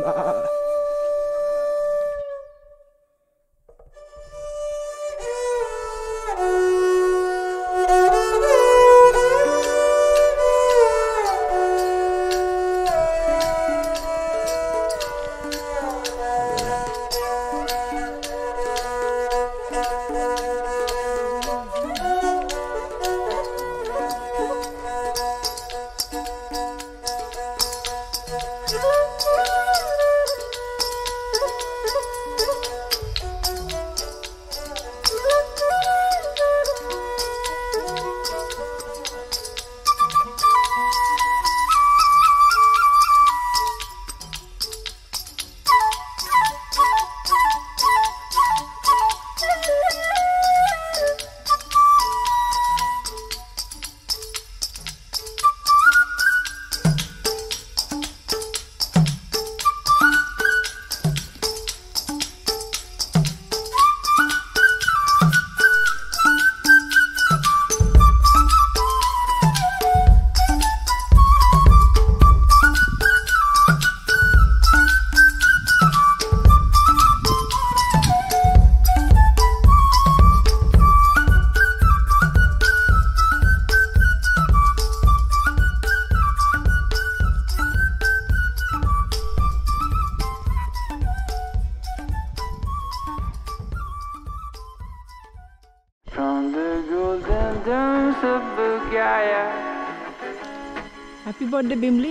Happy birthday, Bimli.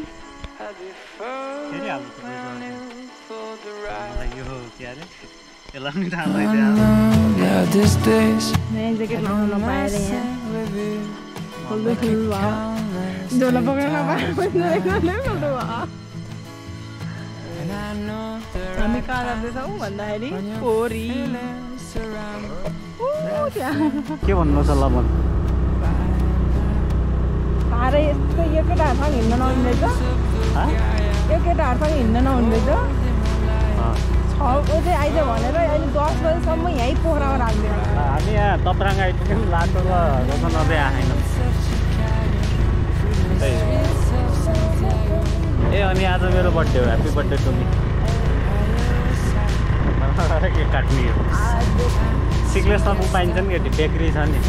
हामी कहाँ जाँदैछौँ भन्दाखेरि कोरी के भन्नु छ ल भन् साह्रै यस्तो यो केटाहरूसँग हिँड्न नहुँदैछ यो केटाहरूसँग हिँड्न नहुँदैछ 6 बजे आइज भनेर अहिले 10 बजेसम्म यहीँ पोखरामा राख्दैन हामी यहाँ तप्राङ आइपुग्यौँ लाटो र रोक्न नदिए आएनौँ ए अनि आज मेरो बर्थडे हो ह्याप्पी बर्थडे टु मी के काट्ने हो सिक्लेसमा पाइन्छ नि केटी बेकरी छ नि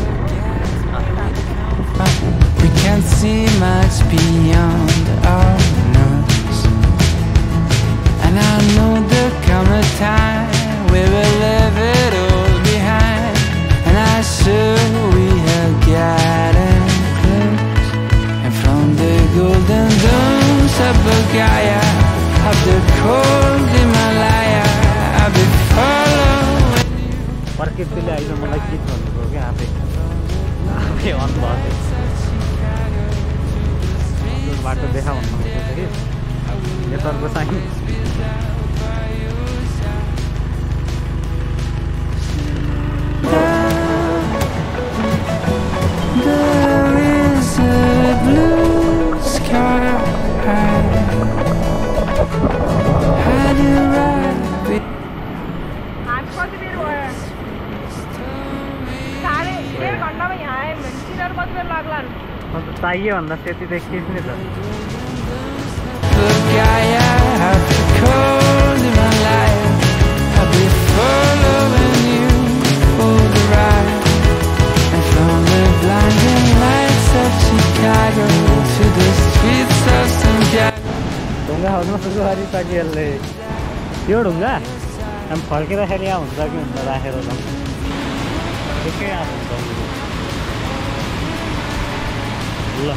We can't see much beyond our nose, and I know there'll come a time we will leave it all behind, and I sure we are getting close. And from the golden dunes of Bulgaria, up the cold Himalaya, I'll be following you. प्रकृतिले अहिले मलाई गीत भन्नुभयो क्या आफै अन्त बाटो देखा भन्नुहुन्छ कि नेटवर्कको sign There is a blue sky. Had you right? आज कति बेर भयो 1.5 घण्टामा यहाँ आयो भने चिनर कति बेर लाग्ला चाहियो भन्दा त्यति देखिस् नि त ढुङ्गा खाउनु सुरु गरिसकिहाल्ने यो ढुङ्गा हामी फर्किँदाखेरि यहाँ हुन्छ कि हुन्छ राखेर त एकै आएको हुन्छ ल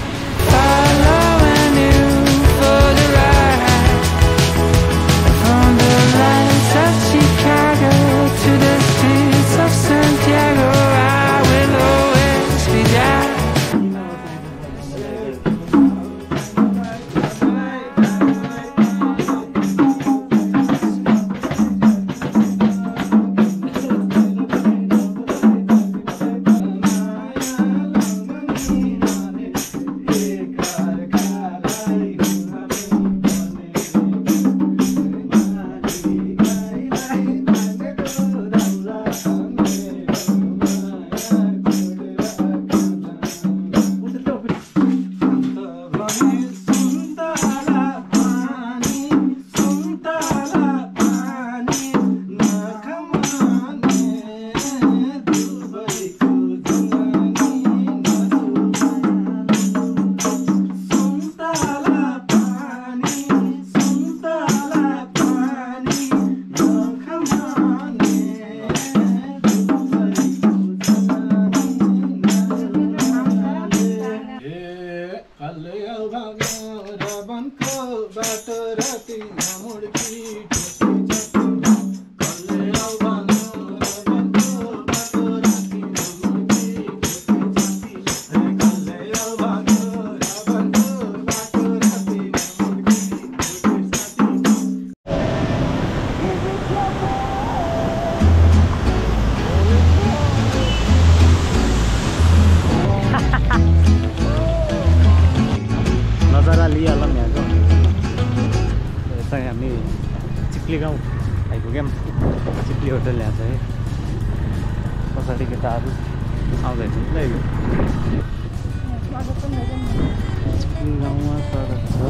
नजारा लिइहालौँ यहाँको। चाहिँ हामी चिप्ली गाउँ आइपुग्यौँ। चिप्ली होटल यहाँ चाहिँ पछाडि केटाहरू आउँदैछ ल। चिप्ली गाउँमा स्वागत छ।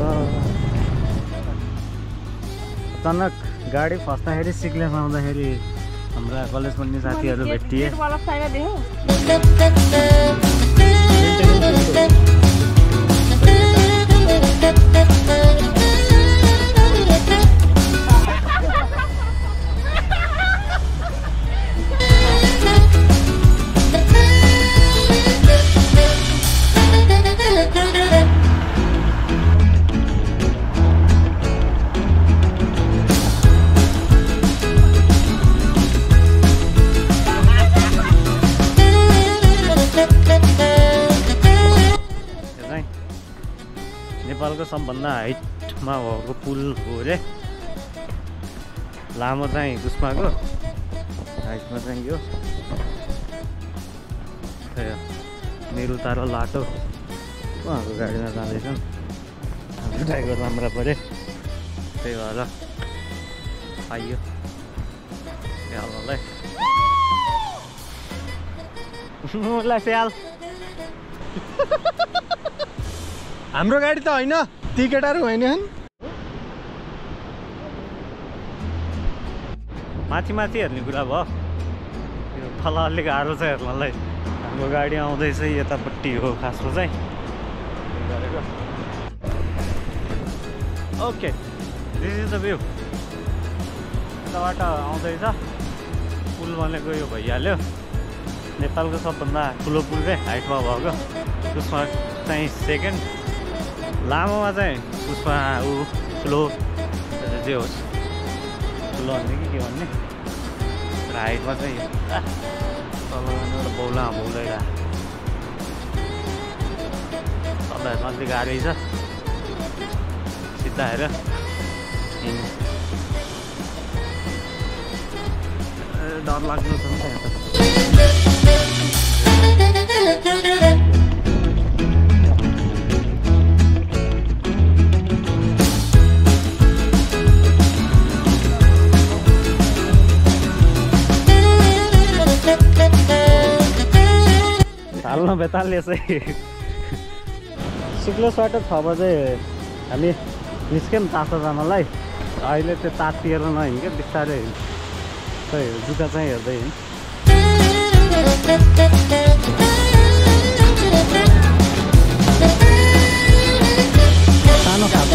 अचानक गाडी फस्दाखेरि सिक्लेस आउँदाखेरि हाम्रा कलेज पढ्ने साथीहरू भेटिए। नेपालको सबभन्दा हाइटमा भएको पुल हो रे। लामो चाहिँ गुस्माको हाइटमा चाहिँ यो निरुतारो लाटो उहाँको गाडीमा जाँदैछन्। हाम्रो ड्राइभर राम्रा पऱ्यो, त्यही भएर पाइयो स्याललाई स्याल। हाम्रो गाडी त होइन, ती केटाहरू होइन। माथि माथि हेर्ने कुरा भयो। यो तल अलिक गाह्रो छ हेर्नलाई। हाम्रो गाडी आउँदैछ यतापट्टि हो खासमा चाहिँ गरेको। Okay, this is the view. यताबाट आउँदैछ पुल बनेको यो भइहाल्यो। नेपालको सबभन्दा ठुलो पुल चाहिँ हाइटमा भएको, त्यसमा चाहिँ सेकेन्ड, लामोमा चाहिँ उसमा ऊ ठुलो जे होस्, ठुलो भन्ने कि के भन्ने, तर हाइटमा चाहिँ तल एउटा बौला बौलाइरहेको तल हेर्न अलिक गाह्रै छ। सिधा हेर डर लाग्नु छ नि त। हाल्न बेतालले चाहिँ सिक्लेसबाट 6 बजे हामी निस्क्यौँ तातो जानलाई। अहिले त्यो तातिएर नहिँड क्या, बिस्तारै खै जुत्ता चाहिँ हेर्दै हिँड। सानो खाजा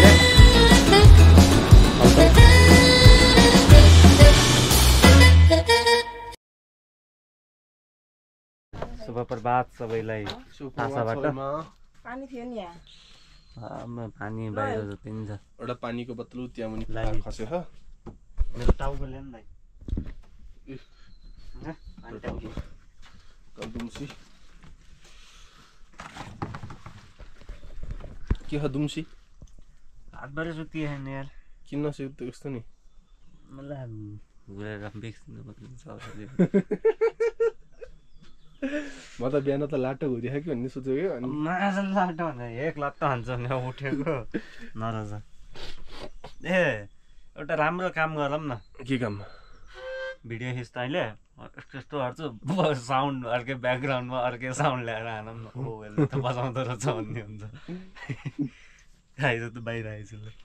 शुभ प्रभात सबैलाई। आशाबाट पानी थियो नि यहाँ। पानी बाहिर जति नि छ। एउटा पानीको बोतल त्यहाँ मुनि खस्यो ह। मेरो टाउको ल्याउनु भाइ। दुम्सी के हो दुम्सी? हातबाटै सुतिए छैन यार। किन नसुत्यो कस्तो नि? मलाई घुरेर बेच्नु पर्छ। म त बिहान त लाटो घुरियो कि भन्ने सोचेको अनि माजा लाटो भन्दा एक लट्टा हान्छ भने उठेको नरज। ए एउटा राम्रो काम गरौँ न। के काम? भिडियो खिच्दा अहिले यस्तो गर्छु, साउन्ड अर्कै ब्याकग्राउन्डमा अर्कै साउन्ड ल्याएर हानौँ न। ओ यसले त बजाउँदो रहेछ भन्ने हुन्छ। आइज त बाहिर आइज ल।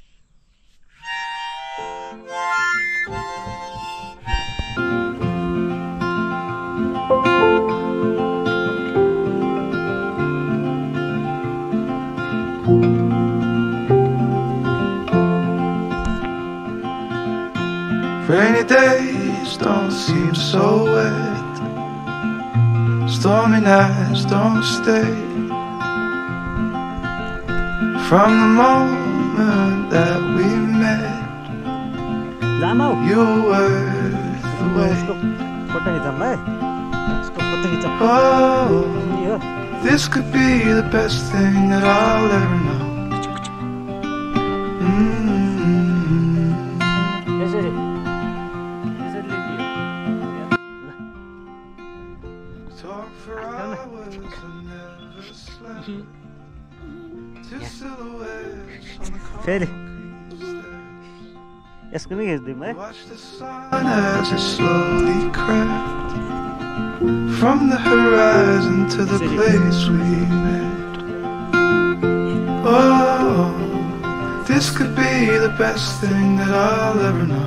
Rainy days don't seem so wet. Stormy nights don't stay. From the moment that we met, you were worth the wait. Oh, this could be the best thing that I'll ever know. Talk for hours and never slept. Two silhouettes on the concrete stairs. Watch the sun as it slowly crept from the horizon to the place we met. Oh, this could be the best thing that I'll ever know.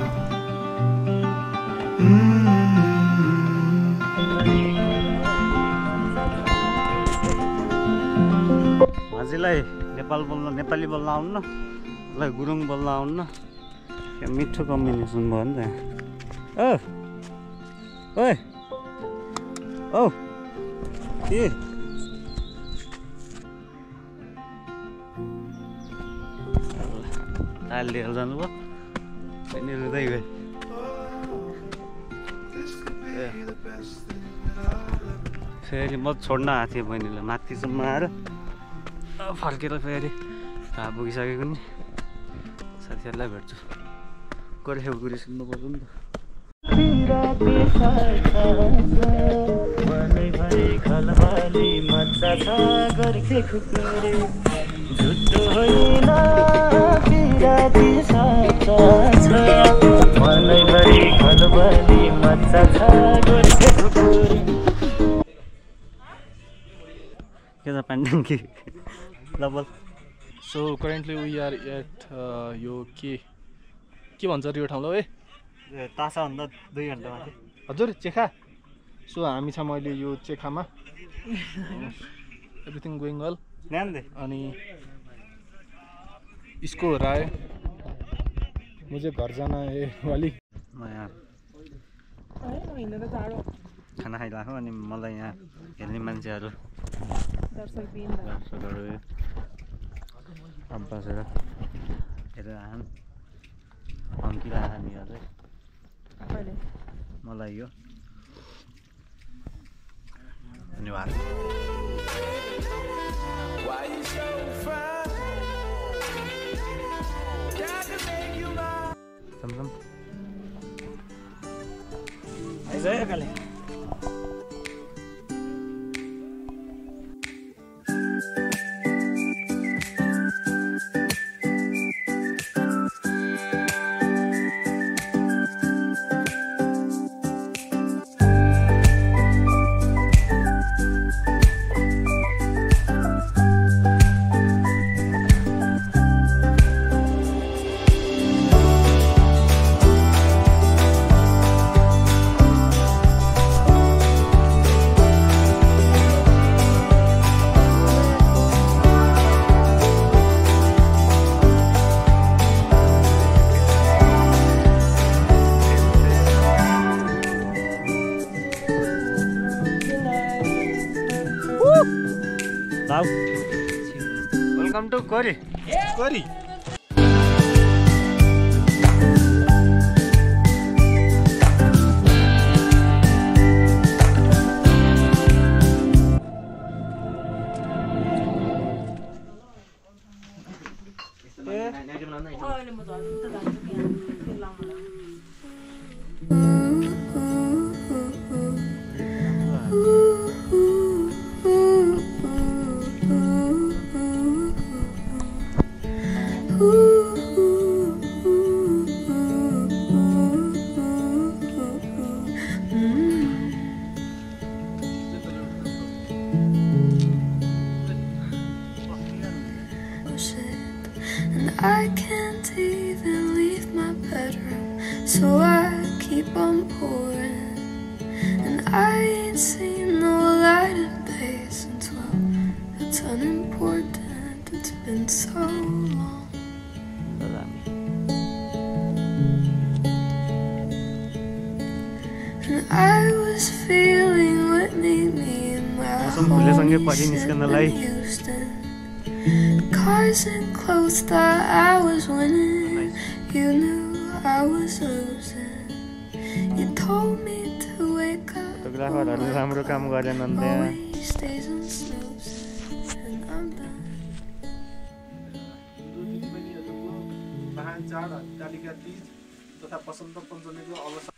हजुरलाई नेपाली बोल्न आउन्न मलाई गुरुङ बोल्न आउन्न क्या मिठो combination भयो नि त ओए औ के ताल लिएर जानुभयो अनि रुँदै गयो फेरि म छोड्न आएको थिएँ बहिनीलाई माथिसम्म आएर फर्केर फेरि कहाँ पुगिसकेको नि साथीहरूलाई भेट्छु गोर्खे गुरी सुन्नु पर्यो नि के त पाण्डुङ्गी लबल so currently we are at यो के भन्छ यो ठाउँलाई तासाभन्दा 2 घन्टा माथि हजुर चेखा सो हामी छौँ अहिले यो चेखामा एभ्रिथिङ गोइङ वेल अनि इसको राय मुझे घर जाना है वाली म यहाँ खाना खाइरहेको अनि मलाई यहाँ हेर्ने मान्छेहरू दर्शकहरू अब बसेर हेरेर आएन अन्किरहेको नि अझै मलाई यो धन्यवाद काले Welcome to Kori. Kori. I can't even leave my bedroom, so I keep on pouring. And I ain't seen no light of day since, well, it's unimportant, it's been so long. And I was feeling what made me in my home in Houston. Cars and close, thought I was winning. You knew I was losing. You told me to wake up. फोटोग्राफरहरुले राम्रो काम गरेनन् त्यहाँ Always stays on snooze, and I'm done. महान चाड कालिका तीज तथा बसन्त पञ्चमीको अवसर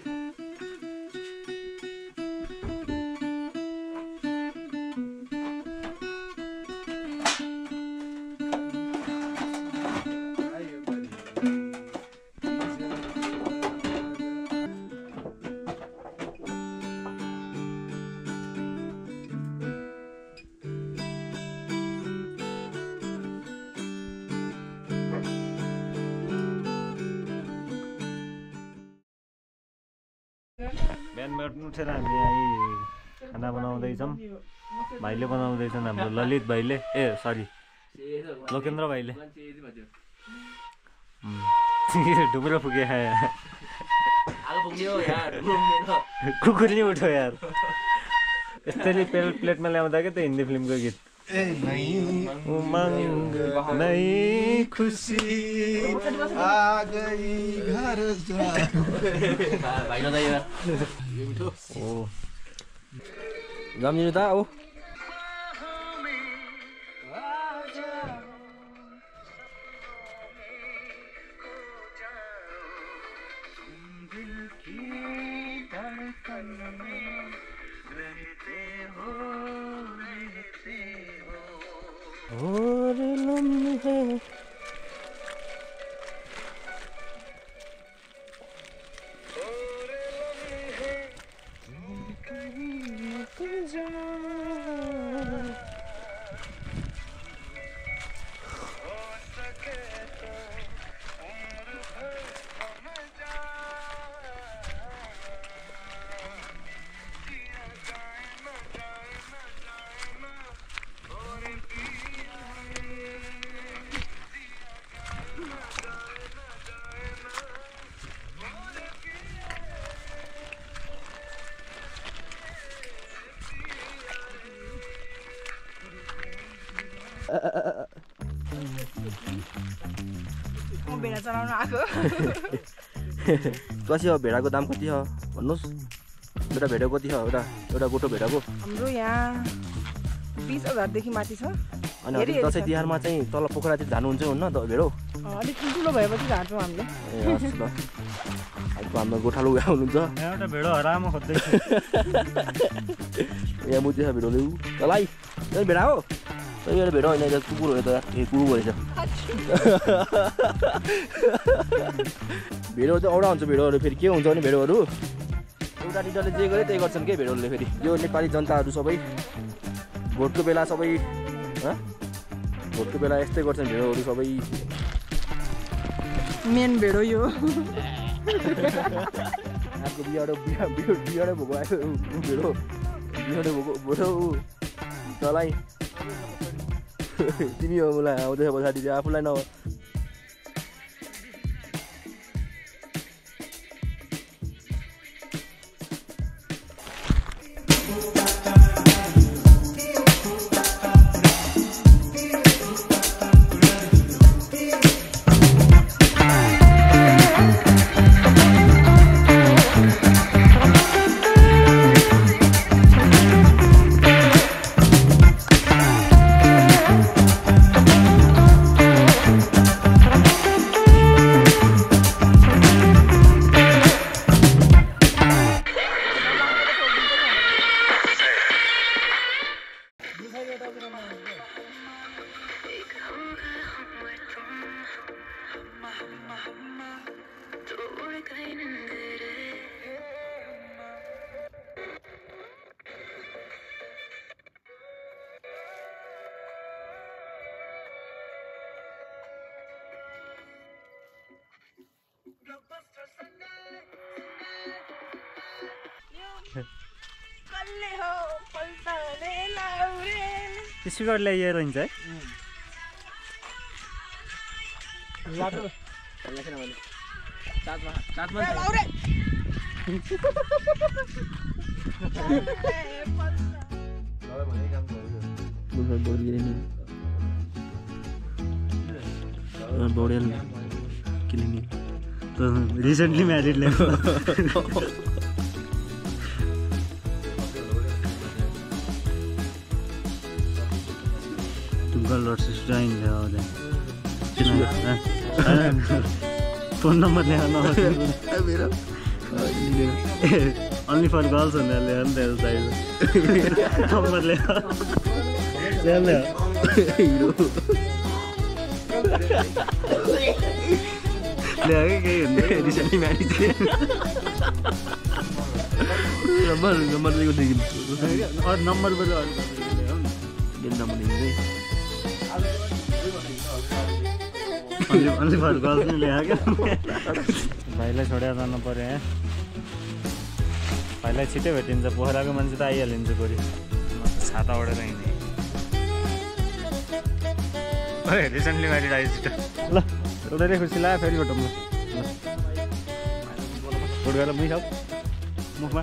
बिहान उठेर हामी यहाँ खाना बनाउँदैछौँ भाइले बनाउँदैछन् हाम्रो ललित भाइले सरी लोकेन्द्र भाइले ढुकुरो फुके खायो कुकुरले उठ्यो यार यसरी प्लेटमा ल्याउँदा क्या त्यो हिन्दी फिल्मको गीत उमंग नई खुशी आ गई घर जा भाइ न दाइ ओ जम्दिनु त ओ और लम्हे भेडा चलाउन आएको कति हो भेडाको दाम कति हो भन्नुहोस् एउटा भेडा कति हो एउटा गोठो भेडाको हाम्रो यहाँ 20,000 देखि माथि छ अनि दसैँ तिहारमा चाहिँ तल पोखरातिर जानुहुन्छ हुन्न त भेडो अलिक ठुलो भएपछि झार्छौँ हामीले ए हस् ल आइको हाम्रो गोठालो हुनुहुन्छ एउटा भेडो हरामा खोज्दैछु यहाँ मुद्दे छ भेडोले तलाई यो भेडा हो यो भेडो होइन यो कुकुर हो त कुकुर भएछ भेडो चाहिँ औडा हुन्छ भेडोहरू फेरि के हुन्छ भने भेडोहरू एउटा लिडरले जे गरे त्यही गर्छन् के भेडोहरूले फेरि यो नेपाली जनताहरू सबै भोटको बेला सबै भोटको बेला यस्तै गर्छन् भेडोहरू सबै मेन भेडो यो आजको बिहाडै भोको आयो भेडो बिहाडै भोको भेडो तँलाई तिमी हो मलाई आउँदैछ पछाडि चाहिँ आफूलाई न स्पिकर ल्याइएर हुन्छ है बौडियल क्लिनिक रिसेन्टली म्यारिड ल्याएको तुमको लड्स स्टाइन ल्याउँदै फोन नम्बर ल्याउन मेरो अन्ली फर गर्ल्स भनेर ल्यायो नि त चाहियो नम्बर ल्यायो हिरो ल्यायो कि केही हुँदैन रिसेन्टली म्यारिज नम्बर दिएको देखिन् अरू नम्बर पनि अरू नम्बर दिँदै अन्ली फर गर्ल्स नि ल्यायो क्या भाइलाई छोडेर जानु पऱ्यो यहाँ भाइलाई छिटै भेटिन्छ पोखराको मान्छे त आइहालिन्छ कोरी छाता ओढेर हिँड्ने रिसेन्टली म्यारिड आयो छिटो ल एउटै खुसी लाग्यो फेरि एउटा मुख फोट गरेर मुख खाऊ मुखमा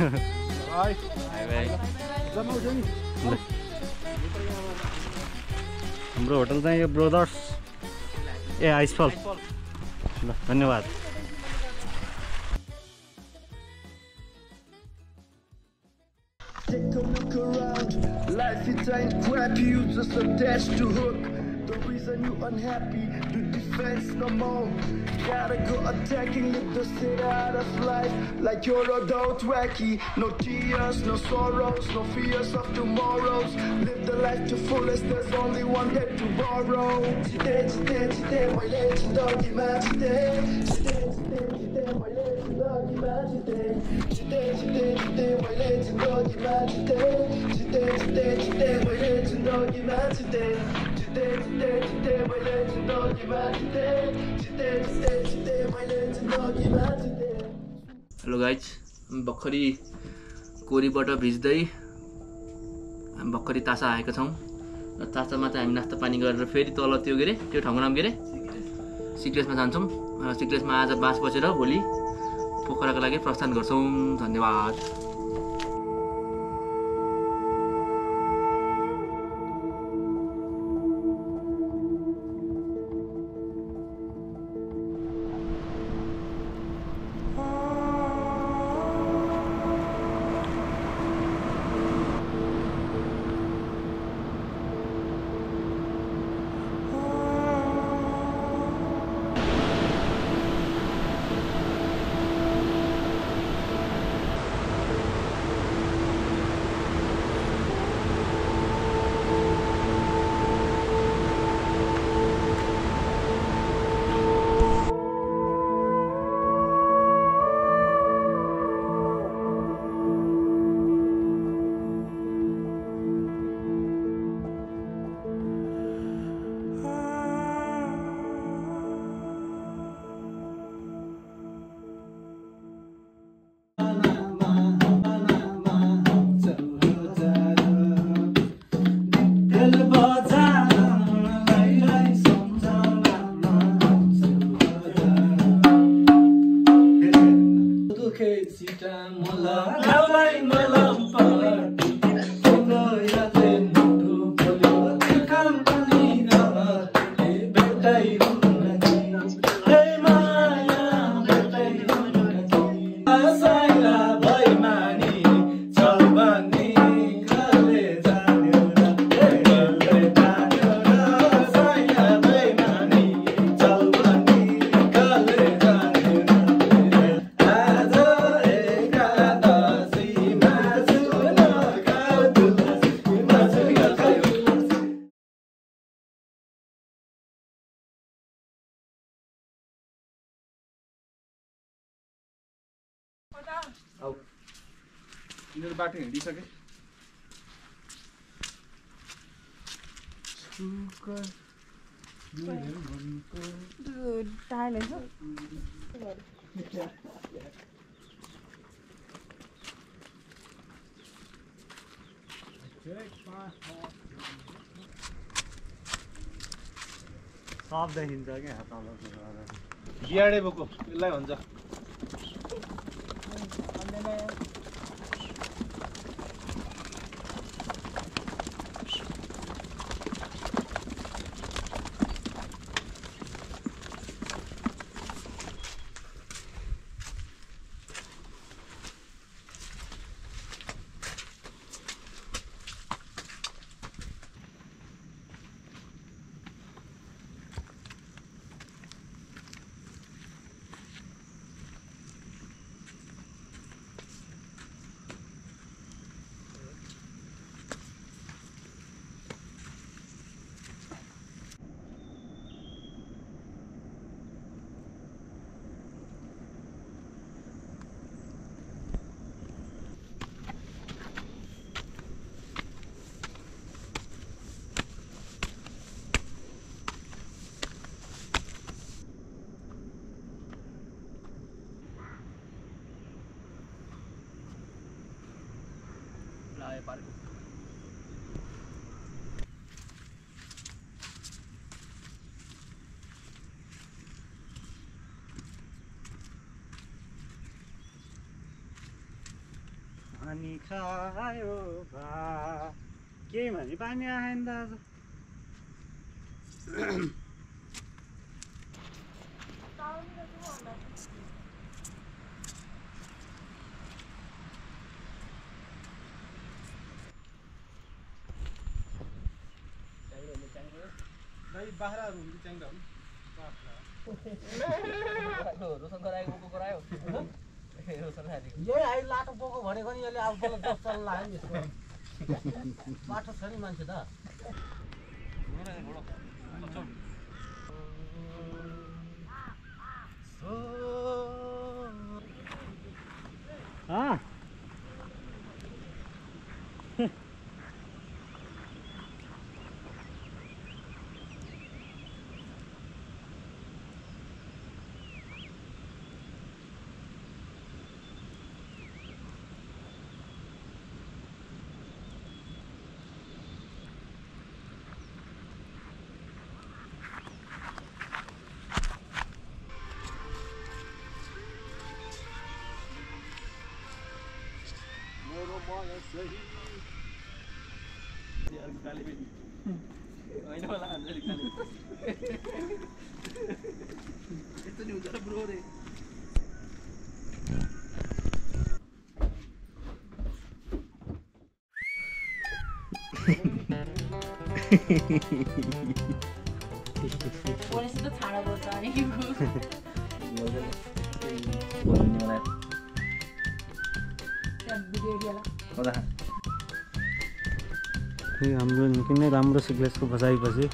हाम्रो होटल चाहिँ यो ब्रदर्स ए आइसफल ल धन्यवाद Take a look around. Life it ain't crap, you just attached to hook. The reason you unhappy, do defense no more. Gotta go attacking, live the shit out of life like you're adult wacky. No tears, no sorrows, no fears of tomorrows. Live the life to fullest, there's only one day to borrow. Today, my legend doggy man today. Today, my legend doggy man today. Today, my legend doggy man today. Today, my legend doggy man today. Today, my legend doggy man today. Today, my legend doggy man today. Hello guys हामी भर्खरै कोरीबाट भिज्दै हामी भर्खरै तासा आएका छौँ र तासामा चाहिँ हामी नास्ता पानी गरेर फेरि तल त्यो के अरे त्यो ठाउँको नाम के अरे सिक्लेसमा जान्छौँ सिक्लेसमा आज बाँस बसेर भोलि पोखराको लागि प्रस्थान गर्छौँ धन्यवाद यिनीहरू बाटो हिँडिसके सब देखिन्छ क्या गियाडे बोको यसलाई भन्छ नेपालको पानी खायो भा के भने पानी आएन त आज बाख्राहरू हुन्छ च्याङ्ग्रा रोशन गराएको बोको गरायो रोशन खाएको यही अहिले लाटो बोको भनेको नि यसले अब बल्ल 10 चल्न लाग्यो नि यसको बाटो छ नि मान्छे त होइन होला हान्जरी खाने यस्तो नि हुन्छ र ब्रो रे पोलिस त छाडा बोल्छ अनि हाम्रो निकै नै राम्रो सिक्लेसको बसाएपछि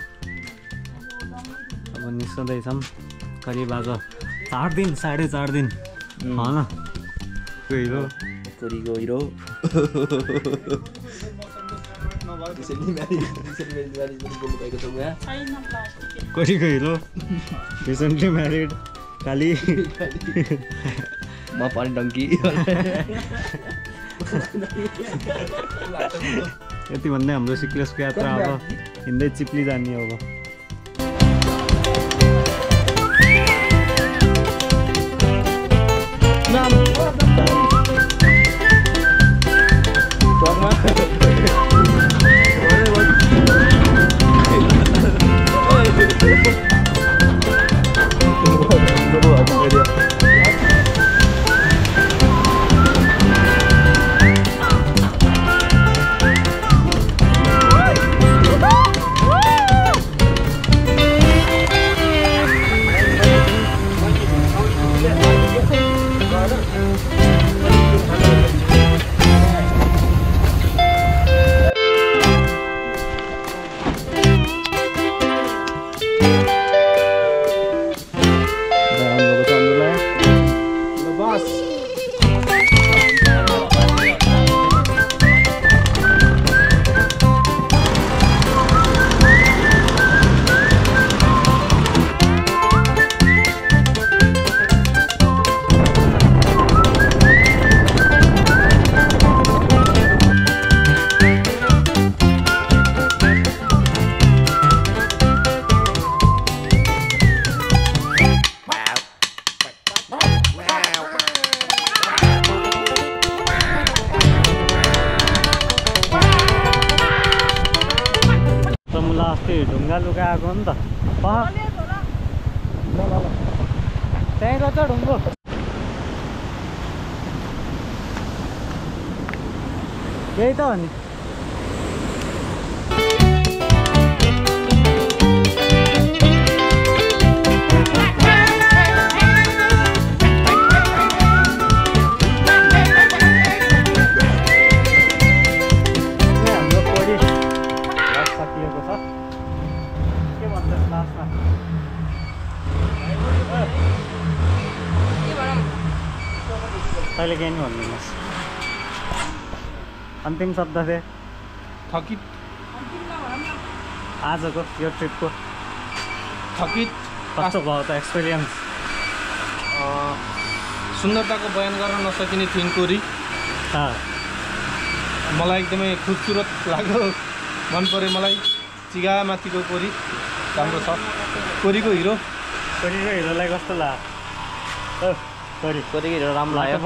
अब निस्कँदैछौँ करिब आज 4 दिन 4.5 दिन होइन हिरो कोरीको हिरो कोरीको हिरो रिसेन्टली म्यारिड काली म पनि डङ्की यति भन्दै हाम्रो सिक्लेसको यात्रा अब हिँड्दै चिप्ली जाने अब ढुङ्गा लुगा आएको नि त त्यहीँ रहेछ ढुङ्गो यही त हो नि तैँले केही नि भनिदिनुहोस् अन्तिम शब्द थिए थकित आजको यो ट्रिपको थकित कस्तो भयो त एक्सपिरियन्स सुन्दरताको बयान गर्न नसकिने थिङ कोरी मलाई एकदमै खुबसुरत लाग्यो, मन पर्यो मलाई। चिगा माथिको कोरी राम्रो छ। कोरीको हिरो हिरोलाई कस्तो लाग्यो? कोरीको हिरो राम्रो लाग्यो।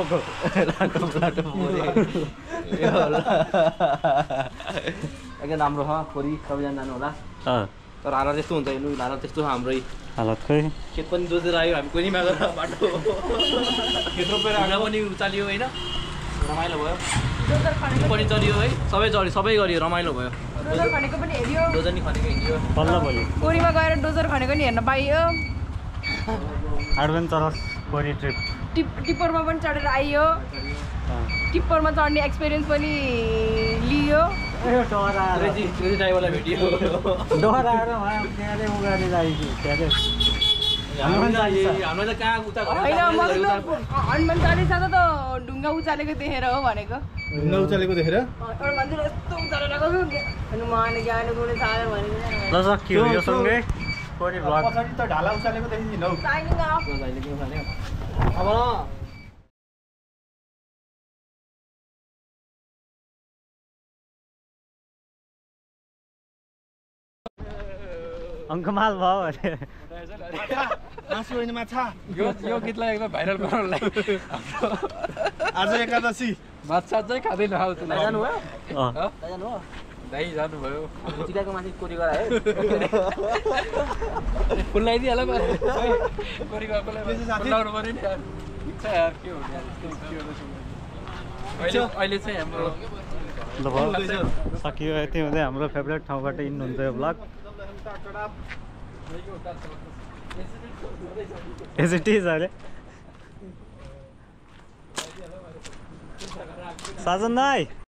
एकदम राम्रो छ कोरी, सबैजना जानु होला। तर हालत त्यस्तो हुन्छ, हेर्नु हालत त्यस्तो छ हाम्रै हालत खोइ। खेत पनि जोतेर आयो, हामी कोरीमा गएर बाटो खेत रोपेर ढुङ्गा पनि उचालियो होइन, रमाइलो भयो। पनि चलियो है, सबै गरियो, रमाइलो भयो। डोजर खनेको पनि हेऱ्यो, डोजर नि खनेको हिँड्यो। बल्ल भोलि कोरीमा गएर डोजर खनेको नि हेर्न पाइयो। एडभेन्चरस कोरी ट्रिप। टिप्परमा पनि चढेर आइयो, टिप्परमा चढ्ने एक्सपिरियन्स पनि लियो। क्रेजी ड्राइभरलाई भेटियो। डराएर त्यहाँले उगाएर जाइयो त्यहाँले। हामीलाई त कहाँ उता होइन, हनुमान चालिसा त ढुङ्गा उचालेको देखेर हो भनेको। ढुङ्गा उचालेको देखेर एउटा मान्छे यस्तो उचालेर गएको हनुमान ज्ञान गुण सागर भनेको ल सकियो यो सँगै कोरी भ्लग। पछाडि त ढाला उचालेको देखिदिनु हौ। अब अङ्कमाल भयो अरे। आँसु होइन माछा। यो गीतलाई एकदम भाइरल बनाउनलाई आज एकादशी माछा चाहिँ खाँदैन। जानु भयो दाइ जानुभयो, चिकाको माथि कोरी गरायो फुल्लाइदिइहाल्यो कोरी गएकोलाई फुल्लाउनु पऱ्यो नि यार। इच्छा यार के हो अहिले चाहिँ हाम्रो ल भयो सकियो। यति हुँदै हाम्रो फेभरेट ठाउँबाट इन हुन्छ यो ब्लग। एज इट इज अरे साजन दाई।